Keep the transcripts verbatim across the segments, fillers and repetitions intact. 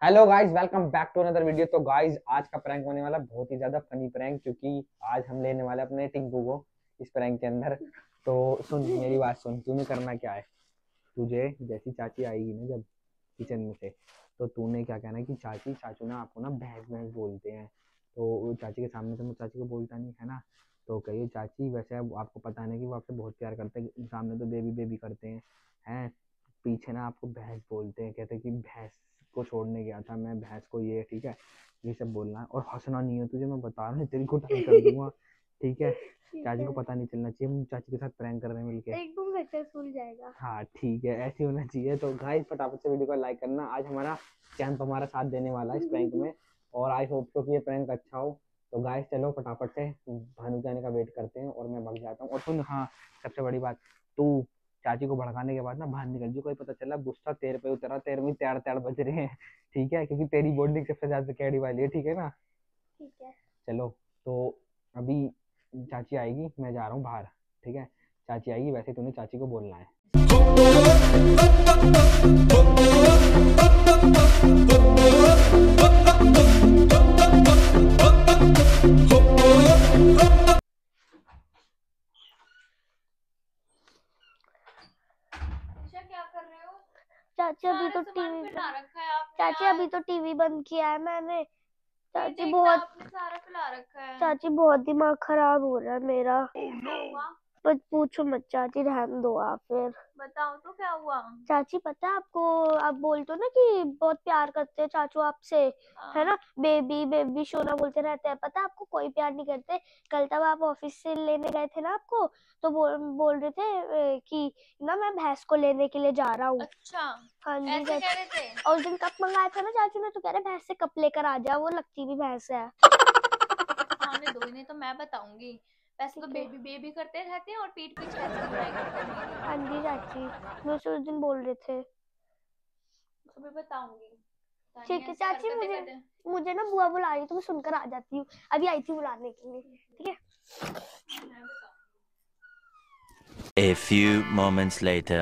Hello guys, welcome back to another video. तो guys, आज का प्रैंक होने वाला बहुत ही ज्यादा फनी प्रैंक, क्योंकि आज हम लेने वाले अपने टिंकू को इस प्रैंक के अंदर। तो सुन मेरी बात सुन, तूने करना क्या है। तुझे जैसी चाची आएगी ना जब किचन में से, तो तूने क्या कहना है कि चाची चाचू ना आपको ना भैंस भैंस बोलते हैं। तो वो चाची के सामने तो मैं चाची को बोलता नहीं है ना, तो कहिए चाची वैसे अब आपको पता नहीं कि वो आपसे बहुत प्यार करते हैं, सामने तो बेबी बेबी करते हैं हैं पीछे ना आपको भैंस बोलते हैं, कहते हैं कि भैंस को छोड़ने गया था मैं, भैंस को ये ठीक है, ये सब बोलना है। और हंसना नहीं है तुझे, मैं बता रहा हूँ तेरी कुटाई कर दूंगा, ठीक है। चाची को पता नहीं चलना चाहिए हम चाची के साथ प्रैंक कर रहे हैं मिलके, एकदम सक्सेसफुल जाएगा। हाँ ठीक है, ऐसे होना चाहिए। तो गाइस फटाफट से वीडियो को लाइक करना। आज हमारा चैंप हमारा साथ देने वाला है इस प्रैंक में, और आई होप सो कि ये प्रैंक अच्छा हो। तो गाइस चलो फटाफट से भानु के आने का वेट करते हैं और मैं भाग जाता हूँ। और सुन, हाँ सबसे बड़ी बात, तू चाची को भड़काने के बाद ना बाहर निकल जो, कोई पता चला गुस्सा तेरे पे उतरा, तेरे में त्याड़ त्याड़ बज रहे हैं, ठीक है, क्योंकि तेरी बॉन्डिंग सबसे ज्यादा कैडी वाली है, ठीक है ना। ठीक है। चलो, तो अभी चाची आएगी, मैं जा रहा हूँ बाहर, ठीक है। चाची आएगी, वैसे तूने चाची को बोलना है। क्या कर रहे हो? चाची अभी तो सामान टीवी फैला रखा है आपने चाची यार। अभी तो टीवी बंद किया है मैंने। ये चाची देखना, बहुत आपने सारा फैला रखा है। चाची बहुत दिमाग खराब हो रहा है मेरा। क्या हुआ? बस पूछो मत चाची, रहने दो आप फिर। बताओ तो क्या हुआ? चाची पता है आपको, आप बोलते हो ना कि बहुत प्यार करते हैं चाचू आपसे, है ना, बेबी बेबी शोना बोलते रहते हैं। पता है आपको कोई प्यार नहीं करते। कल तब आप ऑफिस से लेने गए थे ना आपको, तो बोल बोल रहे थे कि ना मैं भैंस को लेने के लिए जा रहा हूँ। अच्छा, हाँ जी ऐसे कह रहे थे। और उस दिन कप मंगाया था ना चाचू ने, तो कह रहे भैंस से कप लेकर आ जा, वो लगती भी भैंस है। आने दो इन्हें, तो मैं बताऊंगी। वैसे तो बेबी बेबी करते रहते हैं और पीठ पीछे ऐसे बुराई करते हैं मेरी। हाँ जी चाची, मुझसे उस दिन बोल रहे थे। तुम्हें बताऊंगी। ठीक है चाची, मुझे मुझे ना बुआ बुला रही, तो मैं सुनकर आ जाती हूँ। अभी आई थी बुलाने के लिए, ठीक है। A few moments later.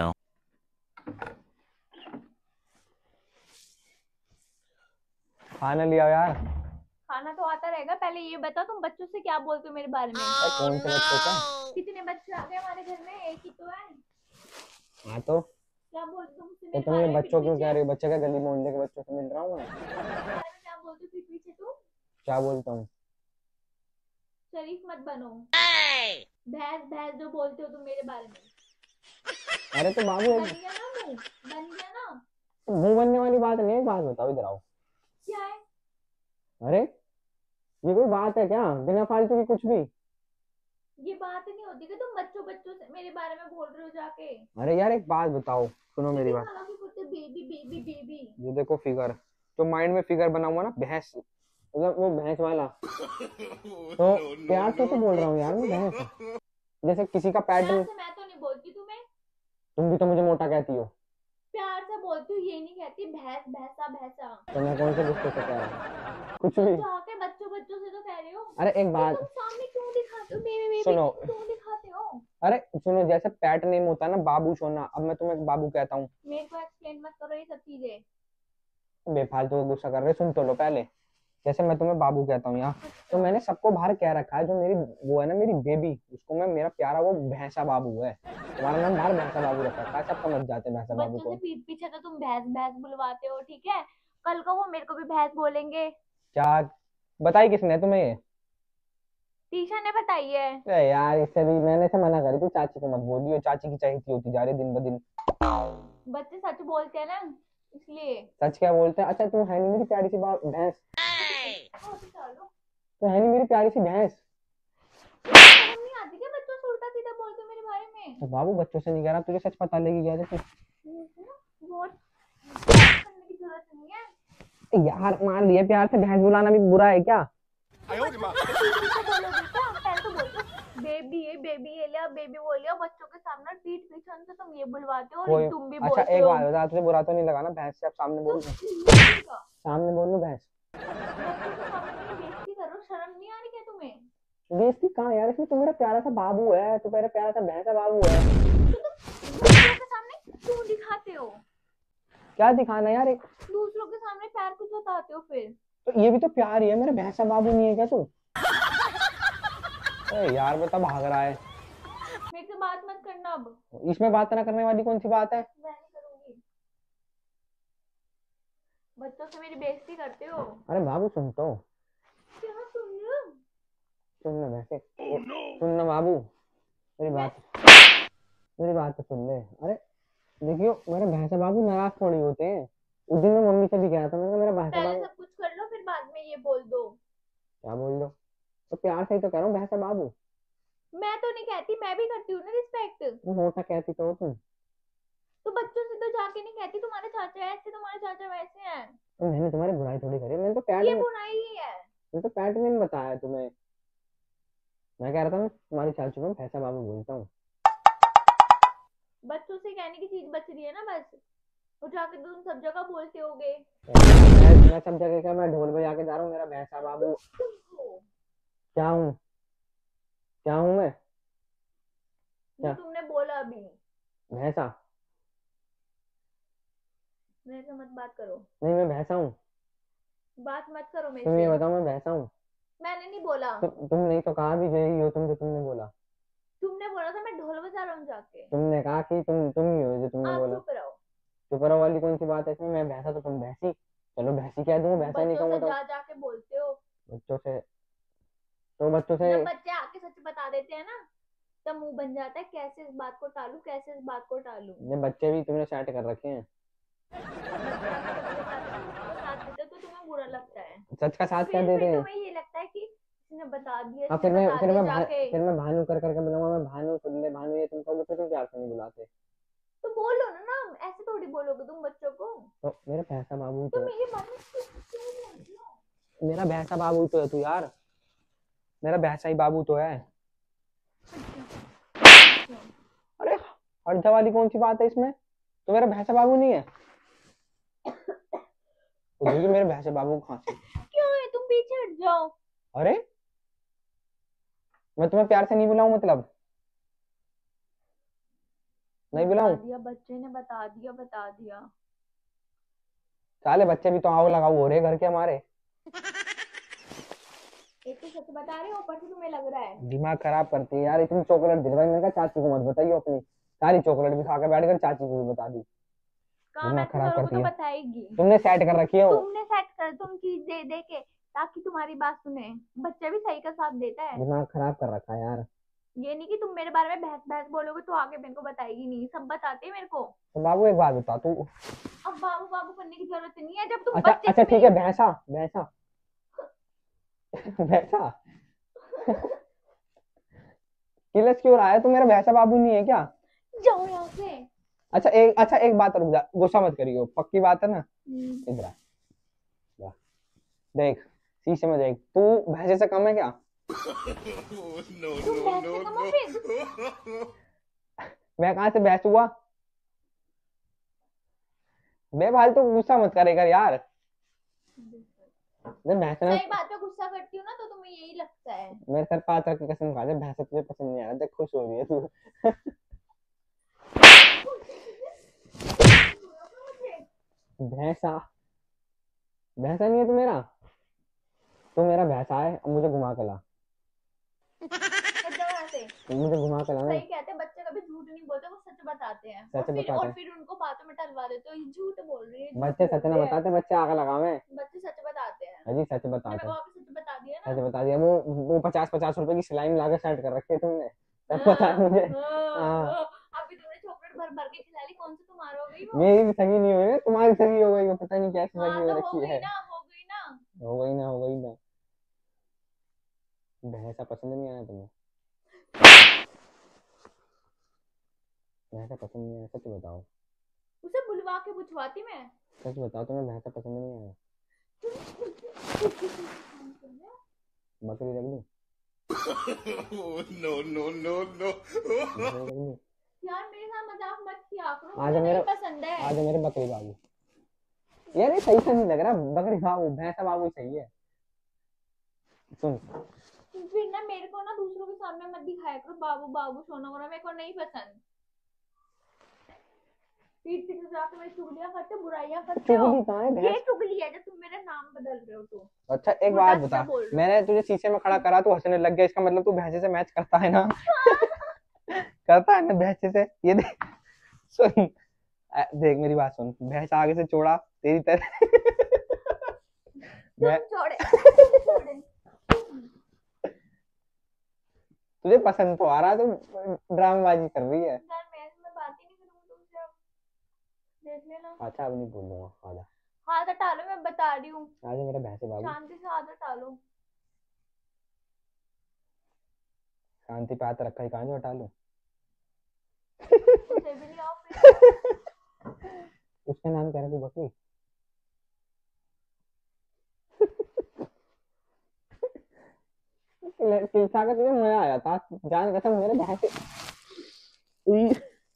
खाना लिया यार। खाना तो आता रहेगा, पहले ये बताओ तुम बच्चों से क्या बोलते हो मेरे बारे में? oh, कौन से बच्चों का? कितने बच्चे आ गए हमारे घर में? एक ही तो है। हाँ तो क्या बोलते हो मुझसे तो मेरे तुम बारे ये में बच्चों पीठ क्यों कह पीछे? रहे हो? बच्चे का गली मोहल्ले के बच्चों से मिल रहा हूँ मैं। मेरे बारे में क्या बोलते हो पीठ पीछे तुम? क्या बोलता हूँ? शरीफ मत बनो। भैंस भैंस जो बोलते हो तुम मेरे बारे में। अरे तो बाबू, बन गया ना मुंह, बन गया ना। मुंह बनने वाली बात नहीं है, एक बात बताओ, इधर आओ। क्या है? अरे ये कोई बात है क्या, बिना फालतू की कुछ भी। ये बात नहीं होती कि तुम बच्चों बच्चों से मेरे बारे में बोल रहे हो जाके। अरे यार एक बात बताओ, सुनो मेरी बात। Baby baby baby. ये देखो फिगर, जो माइंड में फिगर बना हुआ ना भैंस, मतलब वो भैंस वाला, तो प्यार से तो बोल रहा हूँ यार मैं भैंस, जैसे किसी का पैटर्न। मैं तो नहीं बोलती तुम्हें। तुम भी तो मुझे मोटा कहती हो। प्यार से बोलती हूँ, ये नहीं कहती भैंस भैंसा भैंसा। तो मैं कौन से गुस्से से कह रहा हूँ? कुछ भी। जाके बच्चों बच्चों से तो कह रहे हो। अरे एक बात तुम सामने क्यों दिखाते हो बेबी बेबी? सुनो, क्यों दिखाते हो? अरे सुनो, जैसे पैट नेम होता है ना बाबू सोना, अब मैं तुम्हें बाबू कहता हूँ। मेरे को एक्सप्लेन मत करो ये सब चीजें। बेफालतू को गुस्सा कर रहे, सुन तो लो पहले। जैसे मैं तुम्हें बाबू कहता हूँ यहाँ, तो मैंने सबको बाहर कह रखा है, जो मेरी वो है ना मेरी बेबी, उसको मैं मेरा प्यारा वो भैंसा बाबू है। तुम्हारा नाम बाहर भैंसा बाबू रखा है, सब समझ जाते हैं भैंसा बाबू बच्चों को। से पीठ पीछे तो तुम भैंस भैंस बुलवाते हो, ठीक है। कल को वो मेरे को भी भैंस बोलेंगे। क्या बताई किसने तुम्हें ये? टीशा ने बताई है। अरे यार इससे भी मैंने से मना करी थी, चाची को मत बोलियो, चाची की चाहती होती जा रही दिन ब दिन। बच्चे सच बोलते हैं ना, इसलिए। सच क्या बोलते हैं? अच्छा तुम है नहीं मेरी प्यारी सी भैंस, तो है नहीं मेरी प्यारी सी भैंस। नहीं आती क्या बच्चों से उल्टा सीधा बोलते हो मेरे बारे में? तो बाबू बच्चों से नहीं कह रहा, तुझे सच पता लगी गया तो करने की जरूरत नहीं है यार। मान लिया प्यार से भैंस बुलाना भी बुरा है क्या? बेबी ये बेबी ये लिया बेबी बोल लिया बच्चों के सामने, पीठ पीछे से तुम ये बुलवाते हो कोई और तुम भी अच्छा बोलते एक हो। बात बता, तुझे बुरा तो नहीं लगा ना भैंस से? अब सामने बोल, सामने बोल लो भैंस। बेइज्जती करो, शर्म नहीं आ रही क्या तुम्हें? बेइज्जती कहाँ यार, इसमें तुम्हारा प्यारा सा बाबू है, तो मेरा प्यारा सा भैंसा बाबू है। बच्चों के सामने क्यों दिखाते हो? क्या दिखाना यार एक, दूसरों के सामने प्यार कुछ बताते हो फिर। तो ये भी तो प्यार ही है, मेरे भैंसा बाबू नहीं है क्या तू? अरे यार बता भाग रहा है। मेरे से बात मत करना अब। इसमें बात ना करने वाली कौन सी बात है? मैं नहीं करूंगी। बच्चों से मेरी बेइज्जती करते हो। अरे बाबू सुन तो, क्या सुन रहे हो? सुन ना वैसे, सुन ना बाबू, मेरी बात, मेरी बात तो सुन ले। अरे देखियो, मेरे भैंसा बाबू नाराज थोड़ी होते हैं। उस दिन मैं मम्मी से भी कहा था, मैंने कहा मेरा भैंसा पहले बाबू। सब कुछ कर लो फिर बाद में ये बोल दो। क्या बोल दो? तो प्यार से ही तो कह रहा हूँ भैंसा बाबू। मैं तो नहीं कहती, मैं भी करती हूँ ना रिस्पेक्ट। वो होता कहती तो हो तुम। तो बच्चों से तो जाके नहीं कहती तुम्हारे चाचा ऐसे तुम्हारे चाचा वैसे हैं। तो मैंने तुम्हारी बुराई थोड़ी करी, मैंने तो पैट ये में, बुराई ही है। मैंने तो पैट में बताया तुम्हें। मैं कह रहा था मैं तुम्हारी चाचू को भैंसा बाबू बोलता हूँ। बच्चों से कहने की चीज बच रही है ना बस, वो जाके तुम सब जगह बोलते होगे। मैं मैं सब जगह का मैं ढोल बजा के जा रहा हूँ, मेरा भैंसा बाबू। तुम हो क्या हूँ? क्या हूँ मैं? जो क्या? तुमने बोला अभी। भैंसा? मेरे से मत बात करो। नहीं मैं भैंसा हूँ। बात मत करो मेरे तुम ये से। बताओ मैं भैंसा हूँ? मैंने नहीं बोला। तु, तुम नहीं तो कहा भी यही हो तुम, जो तुमने बोला। तुमने बोला था मैं ढोल बजा रहा हूँ जाके। तुमने कहा कि तुम तुम ही हो जो तुमने आप बोला। चुप रहो। चुप रहो वाली कौन सी बात है इसमें? मैं भैंसा तो तुम भैंसी। चलो भैंसी कह दूँ, भैंसा नहीं बच्चों कहूँ से तो? जा जाके बोलते हो। बच्चों से, तो बच्चों से, जब बच्चे आके सच बता देते हैं ना, तब मुंह बन जाता है कैसे इस बात को टालूं, कैसे इस बात को टालूं। ये बच्चे भी तुमने सेट कर रखे हैं। बच्चे आके तुम्हारे साथ का साथ देते हैं, तो तुम्हें बुरा लगता है। सच का साथ क्या फिर देते फिर हैं? तुम्हें ये लगता है कि इसने बता दिया, हाँ इसने फिर मैं बता फिर दिया मैं भा, जाके। फिर मैं भानु कर करके बुलाऊंगा, मैं भानु सुन ले भानु, ये तुम कहोगे तो तुम प्यार से नहीं बुलाते। तो बोलो ना नाम, ऐसे थोड़ी बोलोगे तुम बच्चों को। तो मेरा भैंसा बाबू तो तो है। मेरी मम्मी क्यों क्यों बोल रही हो? मेरा भैंसा बाबू तो है तू यार, मेरा भैंसा ही बाबू तो है। अरे हर्जा वाली कौन सी बात है इसमें? तो मेरा भैंसा बाबू नहीं है? तो देखिए मेरे भैंसे बाबू को खांसी। क्यों है, तुम पीछे हट जाओ। अरे मैं तुम्हें प्यार से नहीं बुलाऊं मतलब? नहीं बता बुलाऊं? दिया, बच्चे ने बता दिया, बता दिया। साले बच्चे भी तो आओ लगाओ हो रहे घर के हमारे। एक तो सच बता रहे हो, ऊपर से तुम्हें लग रहा है। दिमाग खराब करती है यार, इतनी चॉकलेट दिलवाई, मैंने कहा चाची को मत बताइए अपनी। सारी चॉकलेट भी खाकर बैठ कर चाची को भी बता दी। काम दिमाग ऐसे खराब करोगे करती तो है। बताएगी। तुमने सेट कर रखी है वो। तुमने सेट कर, तुम चीज दे दे के ताकि तुम्हारी बात सुने। बच्चा भी सही का साथ देता है। दिमाग खराब कर रखा है यार। ये नहीं कि तुम मेरे बारे में बहस बहस बोलोगे तो आगे मेरे को बताएगी नहीं, सब बताते हैं मेरे को। तो बाबू एक बात बता तू। अब बाबू बाबू करने की जरूरत नहीं है जब तुम अच्छा बच्चे अच्छा से ठीक है, मेरी- भैंसा भैंसा भैंसा किलस क्यों रहा है? तू मेरा भैंसा बाबू नहीं है क्या? जाओ यहाँ से। अच्छा एक अच्छा एक बात रुक जा, गुस्सा मत करियो, पक्की बात है ना? इधर आ, जा। देख शीशे में देख, तू भैंसे से कम है क्या? तुम बहस से कम हो फिर। मैं कहाँ से भैंस हुआ? बेफालतू गुस्सा मत करेगा यार। मैं भैंस ना, सही बात पे गुस्सा करती हूँ ना तो तुम्हें यही लगता है। मेरे सर पाँच रख के कसम खा दे, भैंस तुझे पसंद नहीं आ रहा, देख खुश हो रही है तू। भैंसा, भैंसा नहीं है तू मेरा, तू मेरा भैंसा है। अब मुझे घुमा के ला, हट जाओ यहाँ से। मुझे घुमा के लाना। सही कहते हैं, बच्चे कभी झूठ नहीं बोलते, वो सच बताते हैं। सच और फिर बताते और हैं। फिर उनको बातों में टलवा देते हो, ये झूठ बोल रही है, झूठ बच्चे सच बोल ना रहे हैं। बताते, बच्चे आग लगावे। बच्चे सच बताते हैं। अजी सच मैंने बताते, वहां पे सच बता दिया सच ना। बता दिया। वो वो पचास पचास रुपए की सिलाई में लाके सेट कर रखी है तुमने, सब पता है मुझे। हाँ, हाँ हाँ। अभी तुमने चॉकलेट भर भर के खिला ली, कौन सी तुम्हारी हो गई वो? मेरी भी सगी नहीं हुई है, तुम्हारी सगी हो गई, वो पता नहीं कैसी हाँ सगी हो तो हो रखी गई है। ना, हो गई ना। हो गई ना, हो गई ना। भैंसा पसंद नहीं आया तुम्हें? भैंसा पसंद नहीं आया, सच बताओ। उसे बुलवा के पूछवाती मैं। सच बताओ, तुम्हें भैंसा पसंद नहीं आया? बकरी रख दूं? no, no, no, no. बकरी रख दूं? यार मेरे साथ मजाक मत किया करो, आज मुझे नहीं मेरा- पसंद है। आज मेरे बकरी बाबू यार, ये सही से नहीं लग रहा, बकरी बाबू भैंसा बाबू सही है। सुन फिर ना मेरे को ना दूसरों के सामने मत दिखाया करो बाबू बाबू सोना वोना, मेरे को नहीं पसंद। पीठ पीछे जाके मेरी चुगलियां करते हो, बुराइयां करते हो। चुगली कहाँ है ये भैंस? चुगली है जो तुम मेरा नाम बदल रहे हो। तो अच्छा एक उल्टा बात सीधा बता, बोल रहे हो। मैंने तुझे शीशे में खड़ा करा तू हंसने लग गया, इसका मतलब तू भैंसे से मैच करता है ना? करता है ना भैंसे से? ये देख सुन, अ, देख मेरी बात सुन, भैंस आगे से चौड़ा तेरी तरह मैं तुम छोड़े छोड़े तुझे पसंद तो आ रहा है, तू ड्रामेबाजी कर रही है। यार, मैं मैं बात ही नहीं करूंगी तुमसे अब, देख लेना। अच्छा अब नहीं बोलूंगा, आजा हाथ हटा लो, मैं बता रही हूँ। आजा मेरा भैंसे बाबू, शांति से हाथ हटा लो। शांति पे हाथ रखा ही कहाँ जो हटा लूं? उसे भी नहीं आओ फिर। उसका नाम क्या रखूं? बकरी? किलसा का तुझे मजा आया था, जान कसम मेरे भैंसे। उई,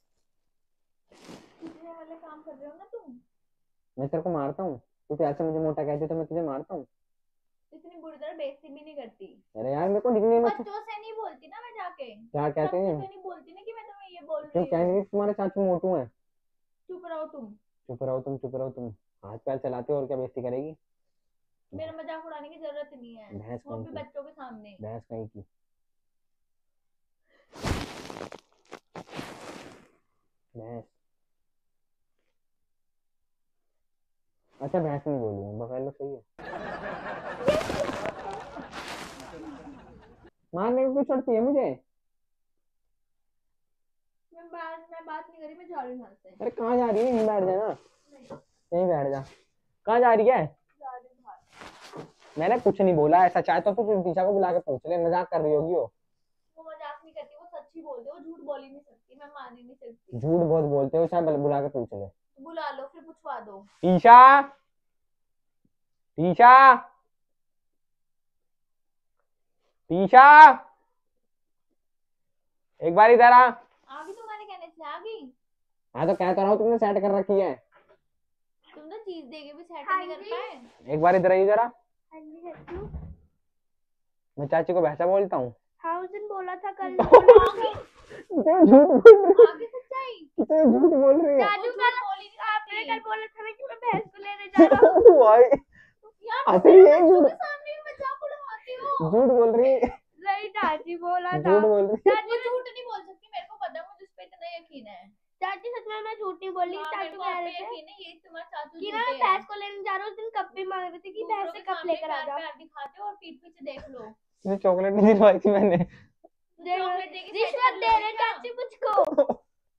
ये वाले काम कर रहे हो ना तुम। मैं तेरे को मारता हूँ, तू तो ऐसे मुझे मोटा कहती तो मैं तुझे मारता हूँ। इतनी बुरी तरह बेइज्जती भी नहीं करती। अरे यार मेरे को निकनेम अच्छा बच्चों से नहीं बोलती ना मैं जाके। क्या कहते सबसे हैं? तो नहीं बोलती ना कि मैं तुम्हें ये बोल क्यों रही हूँ। कहेंगे कि तुम्हारे चाचू मोटू हैं? चुप रहो तुम। चुप रहो तुम, चुप रहो तुम, हाथ पैर चलाते हो और क्या बेइज्जती करेगी? मेरा मजाक उड़ाने की जरूरत नहीं है, भैंस वो कहीं भी की, बच्चों के सामने। भैंस कहीं की, भैंस। अच्छा भैंस नहीं बोलूंगा, बफेलो सही है। मारने की क्यों चढ़ती है मुझे? मैं बात मैं बात नहीं करी, मैं जा रही हूँ यहाँ से। अरे कहाँ जा रही है? यहीं बैठ जा ना, यहीं बैठ जा। कहाँ जा रही है? जा रही हूँ बाहर। मैंने कुछ नहीं बोला, ऐसा चाहे तो तू टीचर को बुला के पूछ ले, मजाक कर रही होगी वो। वो मजाक नहीं करती, वो सच ही बोलते, वो झूठ बोल ही नहीं सकती, मैं मान ही नहीं सकती। झूठ बहुत बोलते हो, चाहे बुला के पूछ ले। तो बुला लो फिर, पूछवा दो। टीशा, टीशा, टीशा, एक बार इधर आ। आ गई तुम्हारे कहने से? आ गई? हाँ तो कहता रहा हूँ, तुमने सेट कर रखी है। तुम ना चीज देके भी सेट हाँ नहीं कर जी। पाए। एक बार इधर आई जरा, हाँ जी चाचू। मैं चाची को भैंसा बोलता हूँ। हाँ उस दिन बोला था कल। कितने झूठ बोल रही है, आगे सच्चाई। कितने झूठ बोल रही है। चाचू वो कल झूठ बोल ही नहीं आपने सकती। कल बोला था ना कि मैं भैंस को लेने जा रहा हूँ। भाई यार हंस तुम रही मेरे है, बच्चों झूठ के सामने भी मजाक उड़ाते हो। झूठ बोल रही है, नहीं चाची बोला था। झूठ बोल रही है। वो झूठ नहीं बोल सकती, मेरे को पता है, मुझे उस पे इतना यकीन है। चाची सच में मैं झूठ नहीं बोली। हाँ, मेरे चाचू को कह आप रहे पे थे यकीन है, ये तुम्हारा चाचू कि ना झूठे मैं हैं। भैंस को लेने जा रहा हूँ। उस दिन कप भी मांग रहे थे कि दूसरों भैंस से के कप सामने लेकर आ प्यार जा। प्यार दिखाते हो और पीठ पीछे देख लो। तुझे चॉकलेट नहीं दिलवाई थी मैंने? चॉकलेट देके सेट रिश्वत कर दे लोगे रहे क्या? चाची मुझको।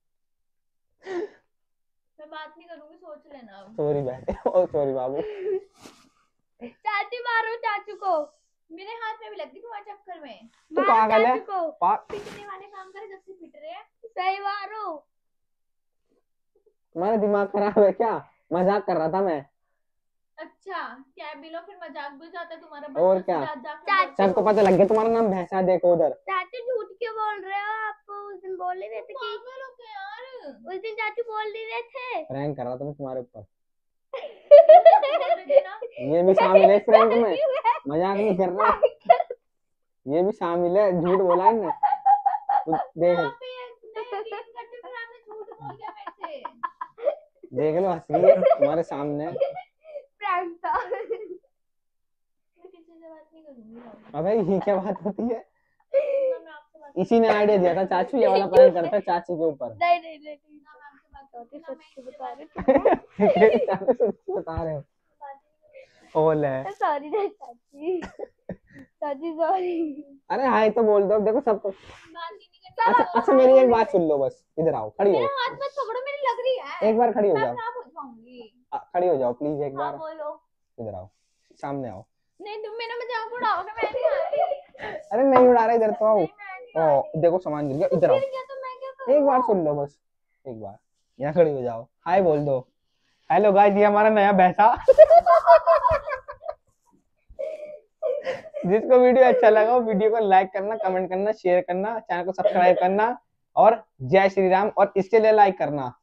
मैं बात नहीं करूंगी, सोच लेना अब। सॉरी बेटे, ओ सॉरी बाबू। चाची मारो चाचू को। मेरे हाथ में भी लगती तुम्हारे चक्कर में। तू मारो पागल है? चाचू को। पा पिटने वाले काम करे जब से पिट रहे हैं। सही मारो। तुम्हारा दिमाग खराब है क्या? मजाक कर रहा था मैं। अच्छा क्या बिलो, फिर मजाक भी हो जाता है तुम्हारा। और बच्चों से क्या? जात जाके चाची बोलते सबको हो। पता लग गया तुम्हारा नाम भैंसा, देखो उधर। चाचू झूठ क्यों बोल रहे हो आप? उस दिन बोल नहीं रहे थे कि पागल हो गए यार। उस दिन चाचू बोल नहीं रहे थे। प्रैंक कर रहा था मैं तुम्हारे ऊपर। बोल रहे थे ना। ये भी शामिल है इस प्रैंक में, मजाक नहीं कर रहा, ये भी शामिल है, झूठ बोला है ना। तू देख आप पे नहीं यकीन करते, फिर आपने झूठ बोल दिया मेरे से। देख लो, हंस रही है तुम्हारे सामने। प्रैंक था। मैं किसी से बात नहीं करूंगी अब। अबे ये क्या बात होती है? ना मैं आपसे बात इसी ने आइडिया दिया था, चाचू ये वाला प्रैंक करता है चाची के ऊपर। नहीं नहीं नहीं नहीं। ना मैं आपसे बात चाची करूंगी, ना सच मैं बता इससे रहे चाची सच बता रहे हो। बात नहीं करूंगी। ओले है। सॉरी ना चाची। चाची सॉरी। अरे हाय तो बोल दो, देखो सबको। बात ही नहीं करनी। अच्छा अच्छा मेरी एक बात सुन लो बस, इधर आओ, खड़ी मेरे हो, हाथ में पकड़ो, मेरी लग रही है। एक बार खड़ी हो मैं जाओ, खराब हो जाऊंगी। आ, खड़ी हो जाओ प्लीज एक हाँ बार, बोलो। इधर आओ, सामने आओ। नहीं तुम मेरा मजाक उड़ाओगे, मैं नहीं आ रही। अरे नहीं उड़ा रहे, इधर तो आओ। नहीं मैं नहीं आ ओ रही। देखो सामान गिर गया, तो इधर आओ, गिर गया तो मैं क्या करूं? एक बार सुन लो बस, एक बार यहाँ खड़ी हो जाओ, हाय बोल दो। हेलो गाइस, ये हमारा नया भैंसा। जिसको वीडियो अच्छा लगा वो वीडियो को लाइक करना, कमेंट करना, शेयर करना, चैनल को सब्सक्राइब करना और जय श्री राम, और इसके लिए लाइक करना।